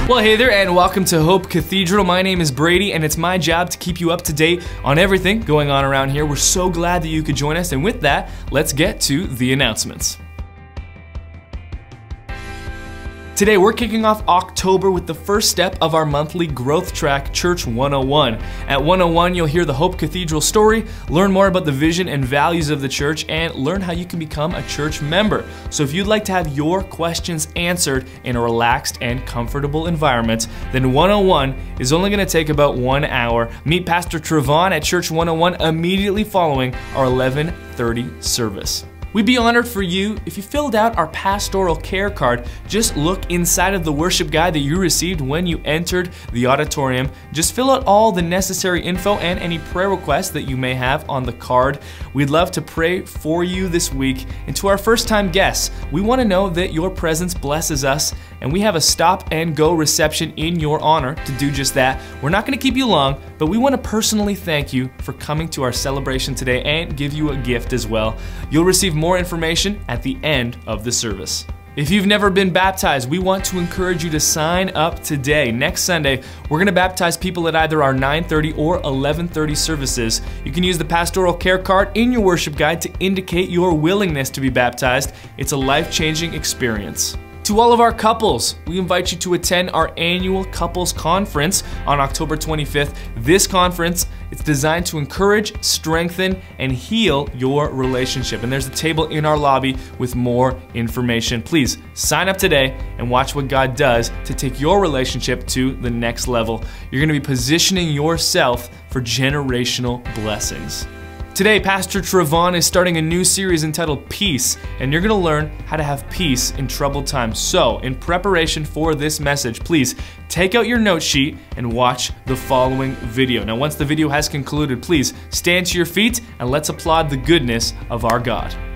Well, hey there, and welcome to Hope Cathedral. My name is Brady, and it's my job to keep you up to date on everything going on around here. We're so glad that you could join us, and with that, let's get to the announcements. Today, we're kicking off October with the first step of our monthly growth track, Church 101. At 101, you'll hear the Hope Cathedral story, learn more about the vision and values of the church, and learn how you can become a church member. So if you'd like to have your questions answered in a relaxed and comfortable environment, then 101 is only going to take about 1 hour. Meet Pastor Trevon at Church 101 immediately following our 11:30 service. We'd be honored for you if you filled out our pastoral care card. Just look inside of the worship guide that you received when you entered the auditorium. Just fill out all the necessary info and any prayer requests that you may have on the card. We'd love to pray for you this week. And to our first-time guests, we want to know that your presence blesses us, and we have a stop-and-go reception in your honor to do just that. We're not going to keep you long, but we want to personally thank you for coming to our celebration today and give you a gift as well. You'll receive more information at the end of the service. If you've never been baptized, we want to encourage you to sign up today. Next Sunday, we're going to baptize people at either our 9:30 or 11:30 services. You can use the pastoral care card in your worship guide to indicate your willingness to be baptized. It's a life-changing experience. To all of our couples, we invite you to attend our annual couples conference on October 25th. This conference, it's designed to encourage, strengthen, and heal your relationship. And there's a table in our lobby with more information. Please sign up today and watch what God does to take your relationship to the next level. You're going to be positioning yourself for generational blessings. Today, Pastor Trevon is starting a new series entitled Peace, and you're going to learn how to have peace in troubled times. So, in preparation for this message, please take out your note sheet and watch the following video. Now, once the video has concluded, please stand to your feet and let's applaud the goodness of our God.